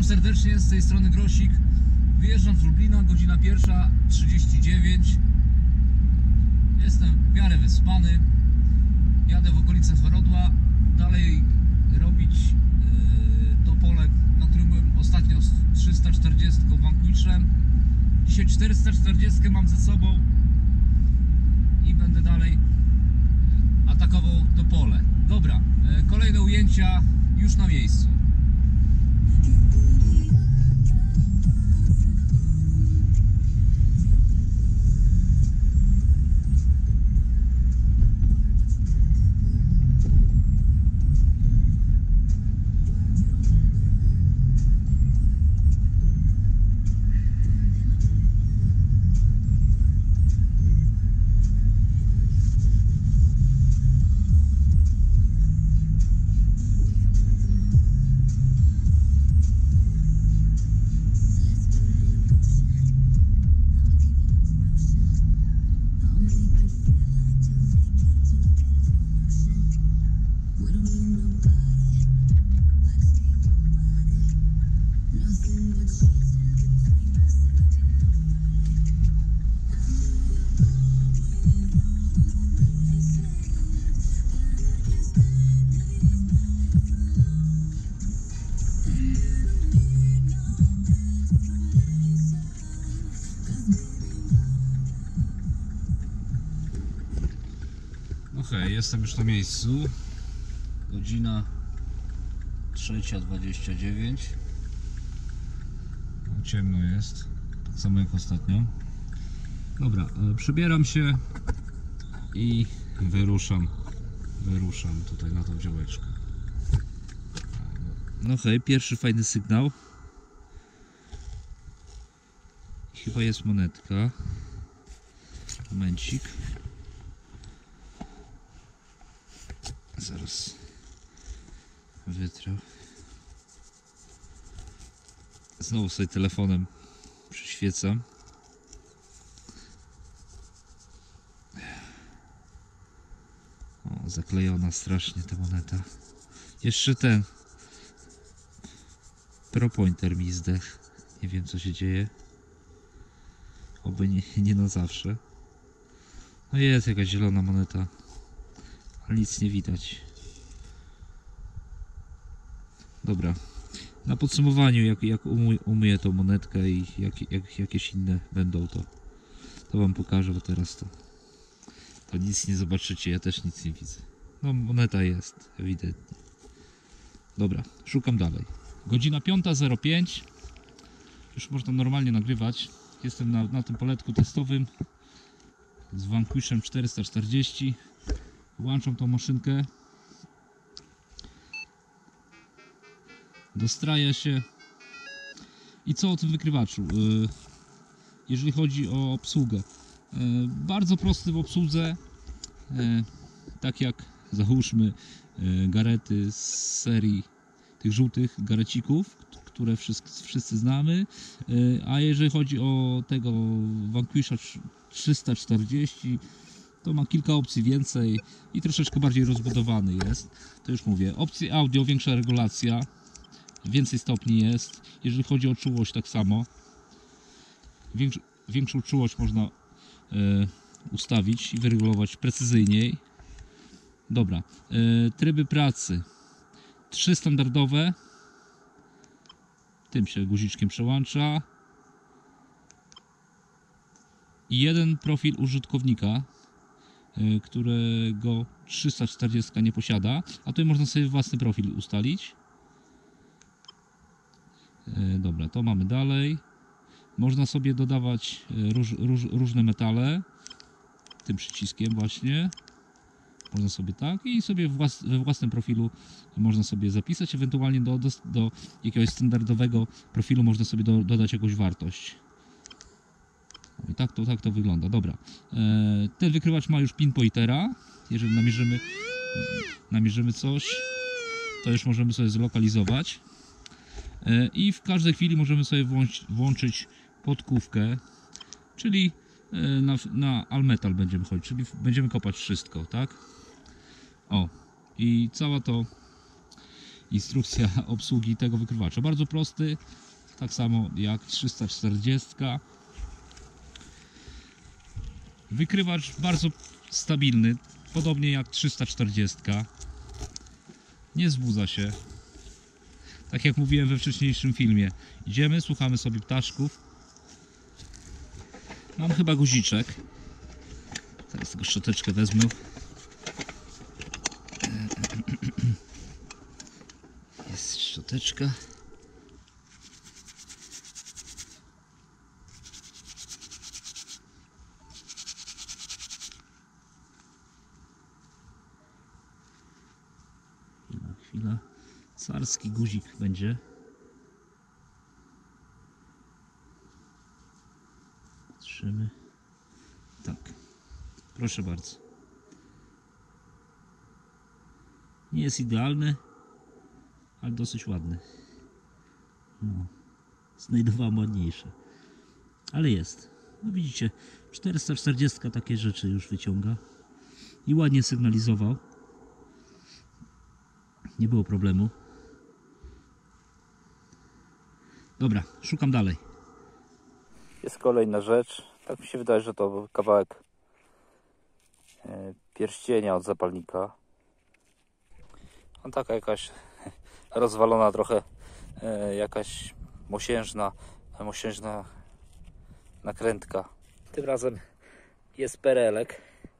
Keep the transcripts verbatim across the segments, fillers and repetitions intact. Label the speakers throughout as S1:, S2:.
S1: Witam serdecznie, z tej strony Grosik. Wyjeżdżam z Lublina, godzina pierwsza trzydzieści dziewięć. Jestem w miarę wyspany. Jadę w okolice Zwarodła. Dalej robić yy, to pole, na którym byłem ostatnio z trzysta czterdzieści Vanquishem. Dzisiaj czterysta czterdzieści mam ze sobą i będę dalej atakował to pole. Dobra, yy, kolejne ujęcia już na miejscu. Okej, jestem już na miejscu. Godzina trzecia dwadzieścia dziewięć. Ciemno jest, tak samo jak ostatnio. Dobra, przybieram się i wyruszam. Wyruszam tutaj na tą działeczkę. No hej, pierwszy fajny sygnał. Chyba jest monetka. Momencik. Zaraz wytrę. Znowu sobie telefonem przyświecam. O, zaklejona strasznie ta moneta. Jeszcze ten ProPointer mi zdech. Nie wiem, co się dzieje. Oby nie, nie na zawsze. No jest jakaś zielona moneta, ale nic nie widać. Dobra. Na podsumowaniu, jak, jak umuj, umyję tą monetkę i jak, jak, jakieś inne będą, to, to wam pokażę, bo teraz to, to nic nie zobaczycie, ja też nic nie widzę. No, moneta jest, ewidentnie. Dobra, szukam dalej. Godzina piąta zero pięć. Już można normalnie nagrywać. Jestem na, na tym poletku testowym z Vanquishem czterysta czterdzieści. Włączam tą maszynkę. Dostraja się. I co o tym wykrywaczu? Jeżeli chodzi o obsługę, bardzo prosty w obsłudze, tak jak załóżmy garety z serii tych żółtych garecików, które wszyscy, wszyscy znamy, a jeżeli chodzi o tego Vanquisha trzysta czterdzieści, to ma kilka opcji więcej i troszeczkę bardziej rozbudowany jest. To już mówię, opcje audio, większa regulacja, więcej stopni jest. Jeżeli chodzi o czułość, tak samo. Większ, większą czułość można e, ustawić i wyregulować precyzyjniej. Dobra. E, tryby pracy. Trzy standardowe. Tym się guziczkiem przełącza. I jeden profil użytkownika, e, którego trzysta czterdzieści nie posiada. A tutaj można sobie własny profil ustalić. Dobra, to mamy dalej. Można sobie dodawać róż, róż, różne metale tym przyciskiem właśnie. Można sobie tak i sobie włas, we własnym profilu można sobie zapisać, ewentualnie do, do, do jakiegoś standardowego profilu można sobie do, dodać jakąś wartość. I tak to, tak to wygląda. Dobra. Ten wykrywacz ma już pinpointera. Jeżeli namierzymy, namierzymy coś, to już możemy sobie zlokalizować. I w każdej chwili możemy sobie włączyć, włączyć podkówkę, czyli na, na all metal będziemy chodzić, czyli będziemy kopać wszystko, tak? O, i cała to instrukcja obsługi tego wykrywacza. Bardzo prosty, tak samo jak trzysta czterdzieści. Wykrywacz bardzo stabilny, podobnie jak trzysta czterdzieści. Nie zbudza się. Tak jak mówiłem we wcześniejszym filmie. Idziemy, słuchamy sobie ptaszków. Mam chyba guziczek. Teraz tego szczoteczkę wezmę. Jest szczoteczka. Chwila, chwila. Carski guzik będzie. Patrzymy. Tak. Proszę bardzo. Nie jest idealny, ale dosyć ładny. No. Znajdowałem ładniejsze. Ale jest. No widzicie, czterysta czterdzieści takie rzeczy już wyciąga. I ładnie sygnalizował. Nie było problemu. Dobra, szukam dalej.
S2: Jest kolejna rzecz. Tak mi się wydaje, że to był kawałek pierścienia od zapalnika. On taka jakaś rozwalona trochę, jakaś mosiężna, mosiężna nakrętka. Tym razem jest perelek.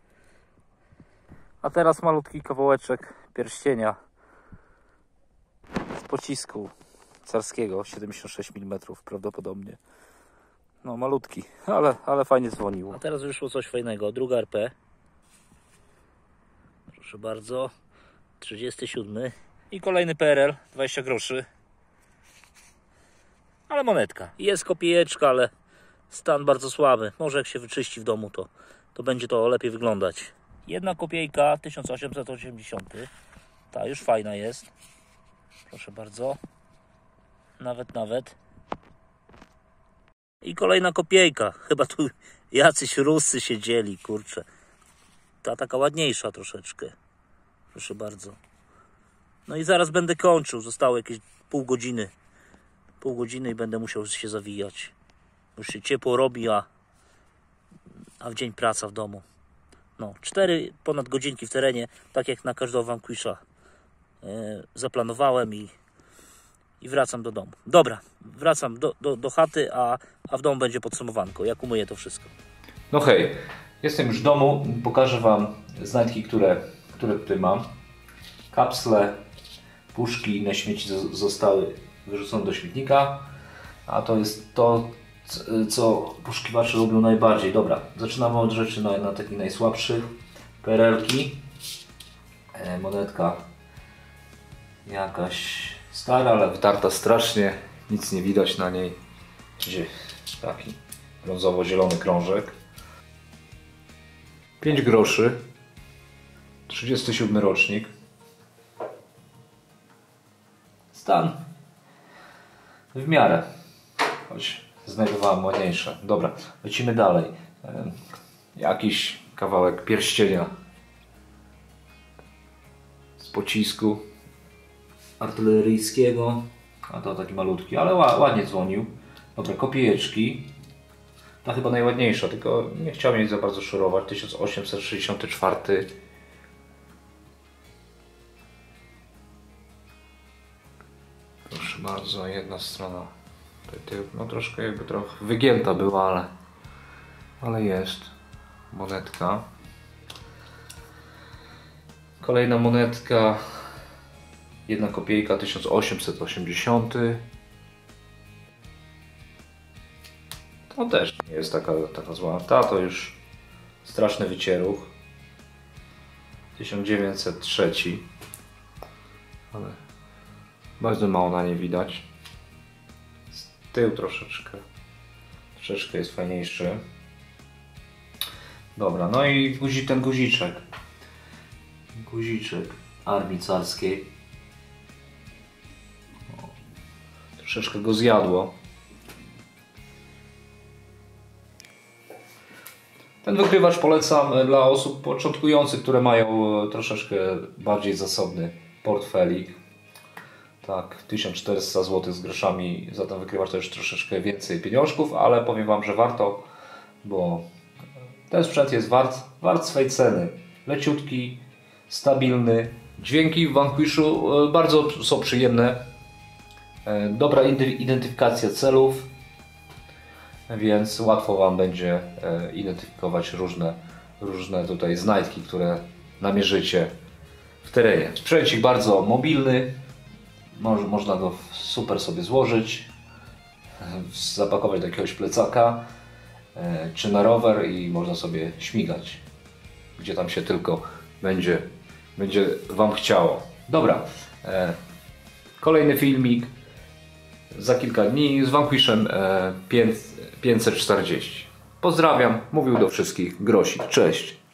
S2: A teraz malutki kawałeczek pierścienia z pocisku carskiego, siedemdziesiąt sześć milimetrów prawdopodobnie. No malutki, ale, ale fajnie dzwoniło. A teraz wyszło coś fajnego, druga R P. Proszę bardzo, trzydziesty siódmy. I kolejny P R L, dwadzieścia groszy. Ale monetka. Jest kopijeczka, ale stan bardzo słaby. Może jak się wyczyści w domu, to, to będzie to lepiej wyglądać. Jedna kopiejka, tysiąc osiemset osiemdziesiąty. Ta już fajna jest. Proszę bardzo. Nawet, nawet. I kolejna kopiejka. Chyba tu jacyś Rusy siedzieli, kurczę. Ta taka ładniejsza troszeczkę. Proszę bardzo. No i zaraz będę kończył. Zostało jakieś pół godziny. Pół godziny i będę musiał się zawijać. Już się ciepło robi, a, a w dzień praca w domu. No, cztery ponad godzinki w terenie, tak jak na każdego vanquisha yy, zaplanowałem i, i wracam do domu. Dobra, wracam do, do, do chaty, a, a w domu będzie podsumowanko, jak umyję to wszystko.
S3: No hej, jestem już w domu, pokażę Wam znajdki, które, które tutaj mam. Kapsle, puszki i inne śmieci zostały wyrzucone do śmietnika, a to jest to, co poszukiwacze lubią najbardziej. Dobra, zaczynamy od rzeczy na, na takich najsłabszych. Perelki, e, monetka jakaś stara, ale wytarta strasznie, nic nie widać na niej. Gdzie taki brązowo-zielony krążek. pięć groszy, trzydziesty siódmy rocznik. Stan w miarę, choć znajdowałem ładniejsze. Dobra, lecimy dalej. E, jakiś kawałek pierścienia z pocisku artyleryjskiego, a to taki malutki, ale ładnie dzwonił. Dobra, kopiejeczki. Ta chyba najładniejsza, tylko nie chciałem jej za bardzo szorować. tysiąc osiemset sześćdziesiąty czwarty. Proszę bardzo, jedna strona. No troszkę jakby trochę wygięta była, ale, ale jest. Monetka. Kolejna monetka. Jedna kopiejka, tysiąc osiemset osiemdziesiąty. To też nie jest taka, taka zła. Ta to już straszny wycieruch. tysiąc dziewięćset trzy. Ale bardzo mało na nie widać. Z tyłu troszeczkę. Troszeczkę jest fajniejszy. Dobra, no i guzi, ten guziczek. Guziczek armii carskiej. O, troszeczkę go zjadło. Ten wykrywacz polecam dla osób początkujących, które mają troszeczkę bardziej zasobny portfelik. Tak, tysiąc czterysta złotych z groszami za ten wykrywacz to już troszeczkę więcej pieniążków, ale powiem Wam, że warto, bo ten sprzęt jest wart, wart swej ceny. Leciutki, stabilny. Dźwięki w Vanquishu bardzo są przyjemne. Dobra identyfikacja celów, więc łatwo Wam będzie identyfikować różne, różne tutaj znajdki, które namierzycie w terenie. Sprzęcik bardzo mobilny. Można go super sobie złożyć, zapakować do jakiegoś plecaka czy na rower i można sobie śmigać, gdzie tam się tylko będzie, będzie Wam chciało. Dobra, kolejny filmik za kilka dni z Vanquishem pięćset czterdzieści. Pozdrawiam, mówił do wszystkich Grosik. Cześć!